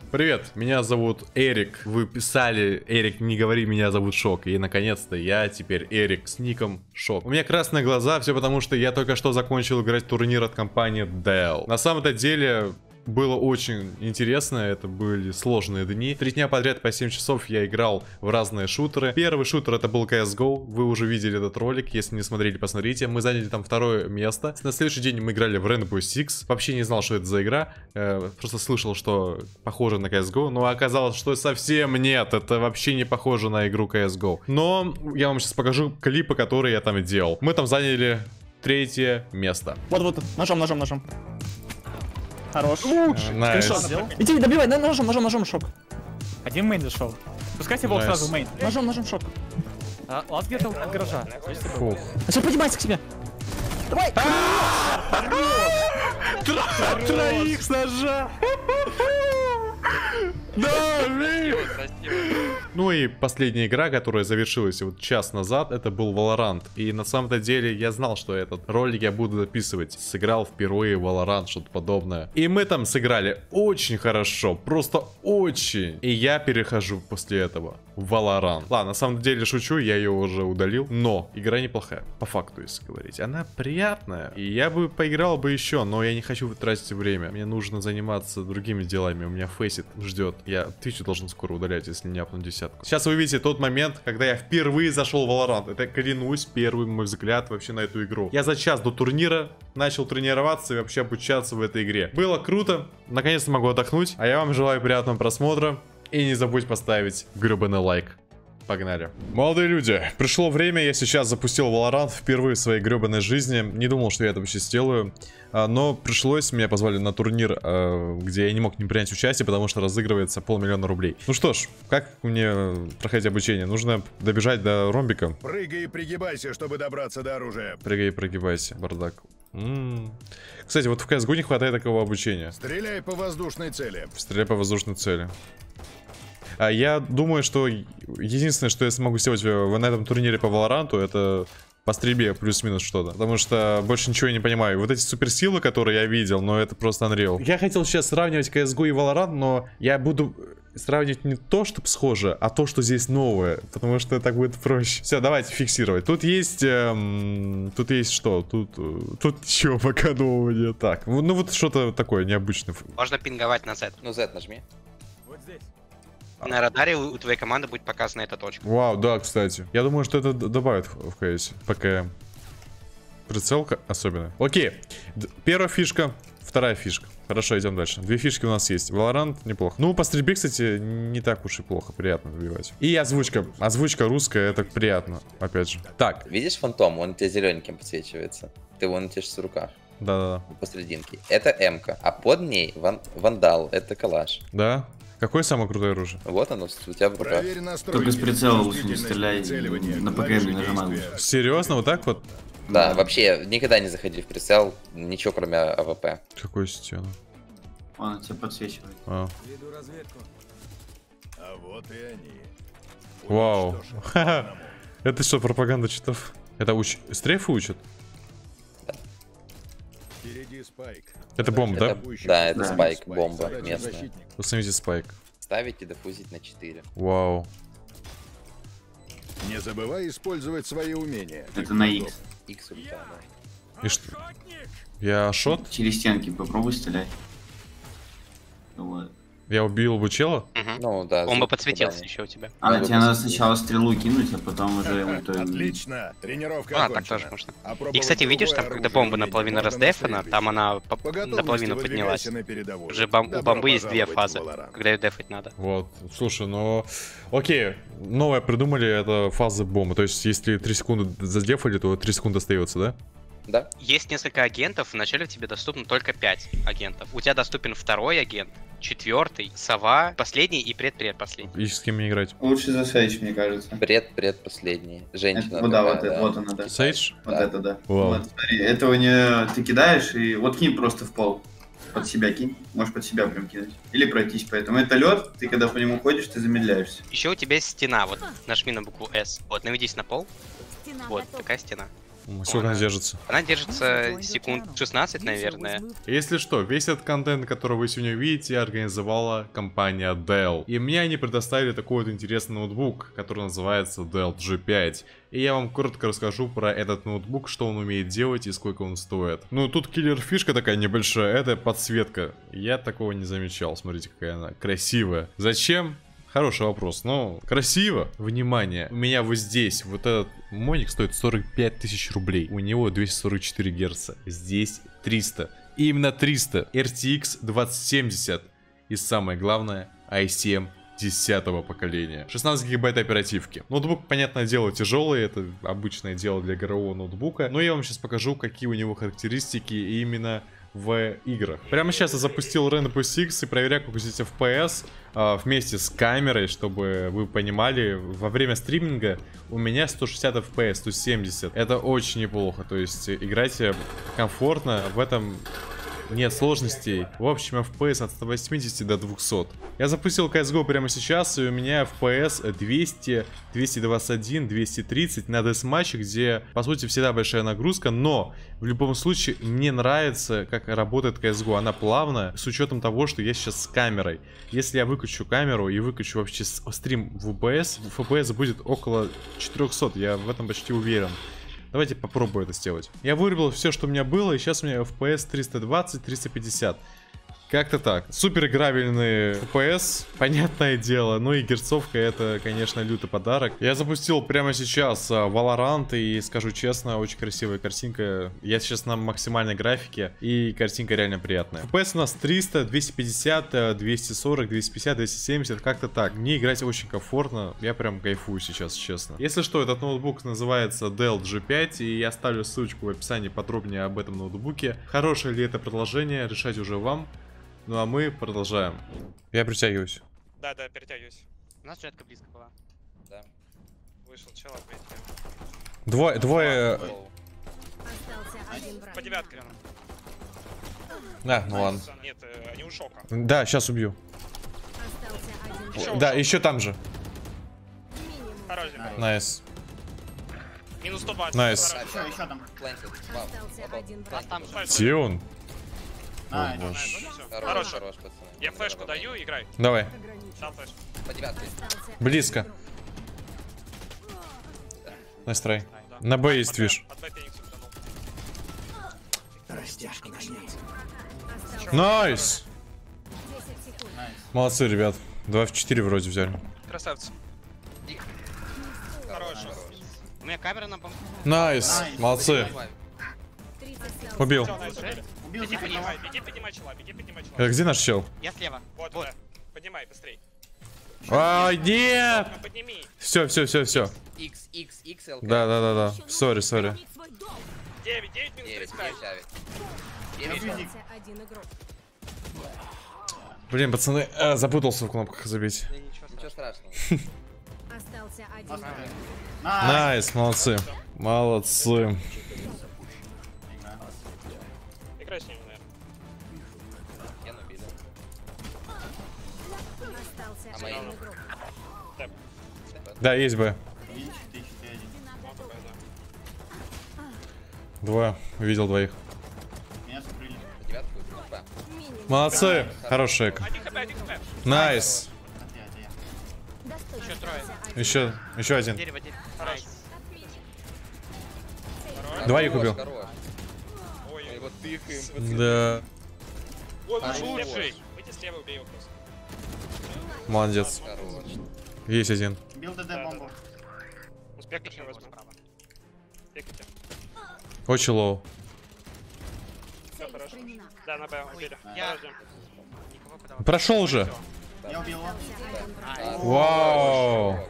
Привет, меня зовут Эрик. Вы писали, Эрик, не говори, меня зовут Шок. И наконец-то я теперь Эрик с ником Шок. У меня красные глаза, все потому что я только что закончил играть турнир от компании Dell. На самом-то деле... Было очень интересно, это были сложные дни. 3 дня подряд по 7 часов я играл в разные шутеры. Первый шутер это был CSGO, вы уже видели этот ролик, если не смотрели, посмотрите. Мы заняли там 2-е место. На следующий день мы играли в Rainbow Six. Вообще не знал, что это за игра, просто слышал, что похоже на CSGO, но оказалось, что совсем нет, это вообще не похоже на игру CSGO. Но я вам сейчас покажу клипы, которые я там делал. Мы там заняли 3-е место. Вот, ножом. Хорош. Найс. Иди, добивай, ножом, Шок. Один мейн зашел. Пускайте волк сразу в мейн. Ножом, Шок. Лаз где-то от гаража. Фу. А все, поднимайся к себе. Давай! Троих с ножа! Да, ну и последняя игра, которая завершилась вот час назад, это был Valorant. И на самом-то деле я знал, что этот ролик я буду записывать. Сыграл впервые в Valorant, что-то подобное. И мы там сыграли очень хорошо, просто очень. И я перехожу после этого в Valorant. Ладно, на самом деле шучу, я ее уже удалил. Но игра неплохая, по факту если говорить. Она приятная. И я бы поиграл бы еще, но я не хочу тратить время. Мне нужно заниматься другими делами. У меня фейсит ждет. Я Twitch должен скоро удалять, если не апну 10. Сейчас вы увидите тот момент, когда я впервые зашел в Valorant. Это, клянусь, первый мой взгляд вообще на эту игру. Я за час до турнира начал тренироваться и вообще обучаться в этой игре. Было круто. Наконец-то могу отдохнуть. А я вам желаю приятного просмотра. И не забудь поставить гребаный лайк. Погнали. Молодые люди, пришло время, я сейчас запустил Valorant впервые в своей гребаной жизни. Не думал, что я это вообще сделаю. Но пришлось, меня позвали на турнир, где я не мог не принять участие, потому что разыгрывается 500 000 рублей. Ну что ж, как мне проходить обучение? Нужно добежать до ромбика. Прыгай и пригибайся, чтобы добраться до оружия. Прыгай и прогибайся, бардак. Кстати, вот в CSGO не хватает такого обучения. Стреляй по воздушной цели. Стреляй по воздушной цели. Я думаю, что единственное, что я смогу сделать на этом турнире по Valorant, это по стрельбе плюс-минус что-то. Потому что больше ничего я не понимаю. Вот эти суперсилы, которые я видел, но это просто Unreal. Я хотел сейчас сравнивать CSGO и Valorant, но я буду сравнивать не то, что схоже, а то, что здесь новое. Потому что так будет проще. Все, давайте фиксировать. Тут есть... тут есть что? Тут ничего пока нового нет. Так, ну вот что-то такое необычное. Можно пинговать на Z. Ну, Z нажми. Вот здесь. На радаре у твоей команды будет показана эта точка. Вау, да, кстати. Я думаю, что это добавит в КС. ПКМ. Прицелка особенно. Окей. Первая фишка, вторая фишка. Хорошо, идем дальше. 2 фишки у нас есть. Valorant неплохо. Ну, по стрельбе, кстати, не так уж и плохо. Приятно добивать. И озвучка. Озвучка русская, это приятно. Опять же. Так. Видишь фантом? Он у тебя зелененьким подсвечивается. Ты вон у тебя в руках. Да-да-да. Посрединке. Это М-ка. А под ней вандал. Это калаш. Да? Какое самое крутое оружие? Вот оно у тебя в руках. Только с прицела лучше не стреляй, на ПКМ не нажимай. Серьезно, вот так вот? Да, вообще никогда не заходи в прицел, ничего кроме АВП. Какую стену? Он тебя подсвечивает. А вот и они. Вау. Это что, пропаганда читов? Это стрейфы учат? Впереди спайк. Это бомба, да? Да, это спайк, бомба местная. Установите спайк. Ставить и дефузить на 4. Вау. Не забывай использовать свои умения. Это на X. X улетал, да. И что? Я шот? Через стенки попробуй стрелять. Вот. Я убил бы чела? Ну да. Он бы подсветился еще у тебя. А, тебе надо сначала стрелу кинуть, а потом уже ульту. Отлично. Тренировка так тоже можно. И, кстати, видишь, там, когда бомба наполовину раздефана, там она наполовину поднялась. Уже у бомбы есть 2 фазы, когда ее дефать надо. Вот. Слушай, ну... Окей. Новое придумали, это фаза бомбы. То есть, если 3 секунды задефали, то 3 секунды остается, да? Да. Есть несколько агентов, вначале тебе доступно только 5 агентов. У тебя доступен 2-й агент, 4-й, сова, последний и предпредпоследний. И с кем мне играть? Лучше за Сейдж, мне кажется. Предпоследний. Женщина. Вот, да, вот это, да. Сейдж? Вот это, да. Вау. Вот, смотри, этого не ты кидаешь, и вот кинь просто в пол. Под себя кинь. Можешь под себя прям кидать. Или пройтись по этому. Это лед, ты когда по нему ходишь, ты замедляешься. Еще у тебя есть стена, вот нажми на букву S. Вот, наведись на пол. Вот, такая стена. Сколько она держится? Она держится секунд 16, наверное. Если что, весь этот контент, который вы сегодня видите, организовала компания Dell. И мне они предоставили такой вот интересный ноутбук, который называется Dell G5. И я вам коротко расскажу про этот ноутбук, что он умеет делать и сколько он стоит. Ну, тут киллер-фишка такая небольшая, это подсветка. Я такого не замечал, смотрите, какая она красивая. Зачем? Хороший вопрос, но красиво. Внимание, у меня вот здесь вот этот моник стоит 45 тысяч рублей. У него 244 герца, здесь 300. Именно 300. RTX 2070. И самое главное, i7 10-го поколения. 16 гигабайт оперативки. Ноутбук, понятное дело, тяжелый, это обычное дело для игрового ноутбука. Но я вам сейчас покажу, какие у него характеристики именно в играх. Прямо сейчас я запустил Rainbow Six и проверяю, как здесь FPS вместе с камерой, чтобы вы понимали, во время стриминга у меня 160 FPS, 170. Это очень неплохо, то есть играйте комфортно, в этом нет сложностей. В общем, FPS от 180 до 200. Я запустил CSGO прямо сейчас, и у меня FPS 200, 221, 230 на десматче, где, по сути, всегда большая нагрузка. Но, в любом случае, мне нравится, как работает CSGO. Она плавная, с учетом того, что я сейчас с камерой. Если я выключу камеру и выключу вообще стрим в FPS будет около 400. Я в этом почти уверен. Давайте попробую это сделать. Я вырубил все, что у меня было, и сейчас у меня FPS 320-350. Как-то так. Супер играбельный FPS, понятное дело. Ну и герцовка, это, конечно, лютый подарок. Я запустил прямо сейчас Valorant, и скажу честно, очень красивая картинка. Я сейчас на максимальной графике, и картинка реально приятная. FPS у нас 300, 250, 240, 250, 270, как-то так. Мне играть очень комфортно, я прям кайфую сейчас, честно. Если что, этот ноутбук называется Dell G5, и я оставлю ссылочку в описании подробнее об этом ноутбуке. Хорошее ли это продолжение, решать уже вам. Ну а мы продолжаем. Я притягиваюсь. Да, перетягиваюсь. У нас жетка близко была. Да. Вышел чел, опять. Двое. По девятке, Лена. Да, ну ладно. Нет, они у шока. Да, сейчас убью. Да, еще там же. Хороший. Найс. Минус 120. Найс. Еще там. Где он? Хорош, пацаны. Я флешку даю, играй. Давай. Дал флешку. По девятке. Близко. Настрой. На Б есть, видишь. От Б Фениксу утонул. Найс. Молодцы, ребят. 2 в 4 вроде взяли. Красавцы. Хорош. У меня камера на бомбу. Найс. Молодцы. Убил. Беги, поднимай чела, Где наш чел? Я слева. Вот, да. Поднимай, быстрей. Ай, нет! Ну, подними. Все. XXXL. Да. Сори. 9 минус 35. Блин, пацаны, запутался в кнопках забить. Ничего страшного. Найс, молодцы. Молодцы. Играй с ними, наверное. Я набил. Да, есть Б. 2. Видел двоих. Молодцы. Хороший эко. 1 хп. Найс. Еще трое. Еще один. Дерево. Хорош. Двоих убил. Ой, Вот тыкаем. Да. ой, лучший. Выйди слева, убей его просто. Молодец. Есть один. Бил ДД бомбу. Успех еще возьму. Пикайте. Очень лоу. Все хорошо. Да, на Б убили. Я- Подожди. Никого подавал. Прошел уже. Я убил его. Вау.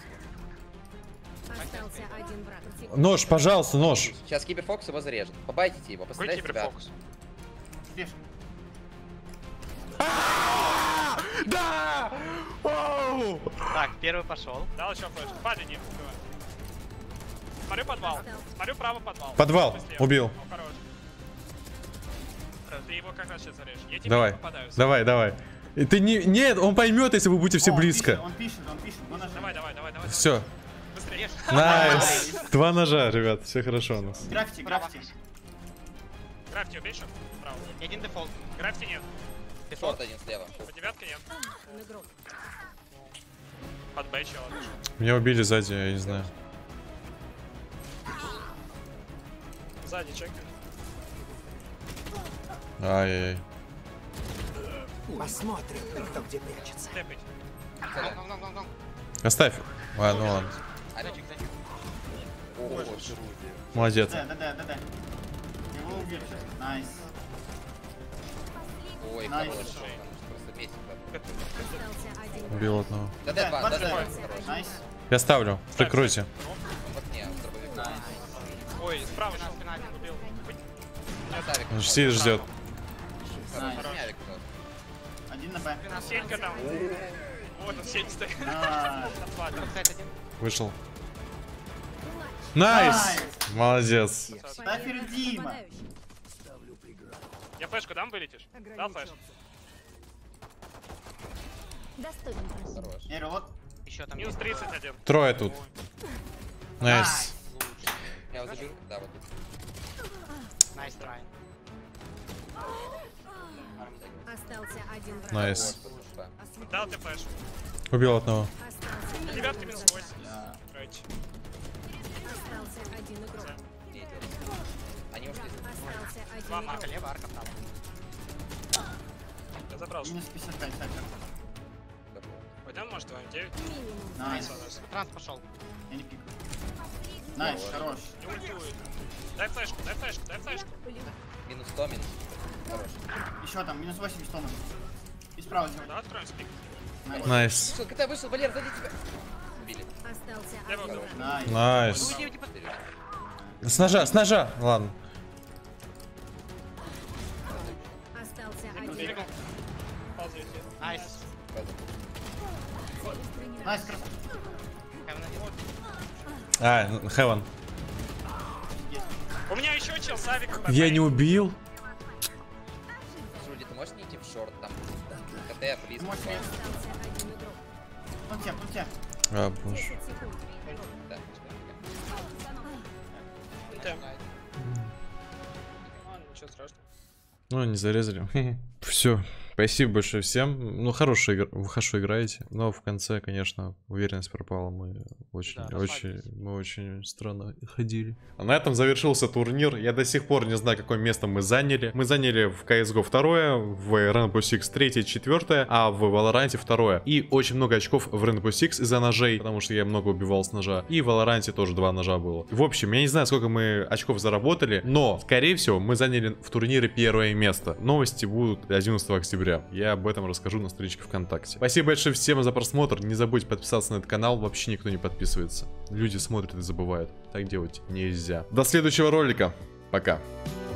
Нож, пожалуйста, нож. Сейчас Киберфокс его зарежет. Побайтите его, Какой постарайтесь тебя. киберфокус? Бежь. Да! Так, первый пошел. Дал еще флешку. Падай, не убивай. Смотрю подвал. Смотрю право подвал. Подвал. Слева. Убил. О, хорош. Ты его как раз сейчас зарежешь. Я тебе Давай. не попадаю. Давай. И ты не... Нет, он поймет, если вы будете все близко. Он пишет. Давай. Все. Быстрее. Режь. Найс. Два ножа, ребят, все хорошо у нас. Граффити, граффити. Графти убей, что? Справа. Один дефолт. Графти нет. Шорт один слева. По девятке нет. Под Б чего? Меня убили сзади, я не знаю. Сзади чекай. Ай-яй-яй. Тэпать. Оставь. Ладно, ну ладно. Молодец. Да. Его убили. Найс. Ой, Найс. хороший. Просто месяц. Убил одного. Да. Найс. Я ставлю. Прикройте. Вот не, дробовик. Ой, справа шел. Убил. Савик. Сид ждет. Найс. Савик. Один на Б. Сенька там. Вот он сеть стоит. Найс. Вышел. Найс! Молодец. Стафер Дима. Я флешку дам, вылетишь? Дал флеш? Хорош. Я говорю, вот. Еще там Минус 31. Трое тут. Найс. Я вот заберу. Да, вот тут. Найс трай. Остался один враг. Найс. Дал ты флеш. Убил одного. Остался, По девятке минус 8. Короче. остался один игрок. Они ушли. Остался один Два игрок. марка, лево, арка вправо. Я забрал. Минус 55 Сафер. Пойдем, может, 2-9? Найс. Транс пошел. Я не пикаю. Найс, хорош. Не ультует. Дай флешку, дай флешку, дай флешку. Минус 100, минус. Хорош. Еще там, минус 80 тонн. И справа сделай. Да, откроем спик. Найс. Найс. Что, когда вышел, Валер, сзади тебя. Убили. Остался Лево, один лево. игрок. Найс. Найс. С ножа, с ножа. Ладно. Остался один игрок. Бегом. Ползайте. Найс. Найс, красавчик. Хевен. У меня еще чел, Савик. Я не убил. Жуди, ты можешь не идти в шорт там? КТ, плиз. Ты можешь мне... Остался один игрок. Вон тебя. А, боже. 10 секунд. Да. Ничего страшного. Ну, не зарезали. Все. Спасибо большое всем. Ну, вы хорошо играете. Но в конце, конечно, уверенность пропала. Мы очень странно ходили. А на этом завершился турнир. Я до сих пор не знаю, какое место мы заняли. Мы заняли в CSGO 2, в Rainbow Six 3, 4, а в Valorant 2. И очень много очков в Rainbow Six из-за ножей, потому что я много убивал с ножа. И в Valorant тоже 2 ножа было. В общем, я не знаю, сколько мы очков заработали, но, скорее всего, мы заняли в турнире первое место. Новости будут 11 октября. Я об этом расскажу на страничке ВКонтакте. Спасибо большое всем за просмотр. Не забудьте подписаться на этот канал. Вообще никто не подписывается. Люди смотрят и забывают. Так делать нельзя. До следующего ролика. Пока.